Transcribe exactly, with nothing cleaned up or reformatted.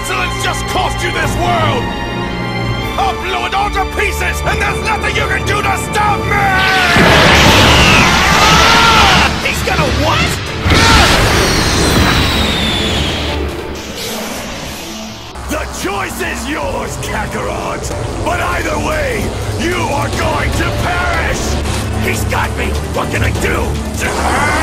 insolence just cost you this world! I'll blow it all to pieces, and there's nothing you can do to stop me! He's gonna what? The choice is yours, Kakarot! But either way, you are going to perish! He's got me! What can I do?